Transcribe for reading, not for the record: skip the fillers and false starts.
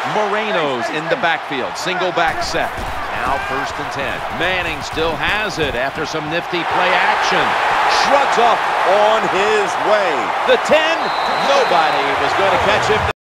Moreno's in the backfield. Single back set. Now 1st and 10. Manning still has it after some nifty play action. Shrugs off on his way. The 10. Nobody was going to catch him.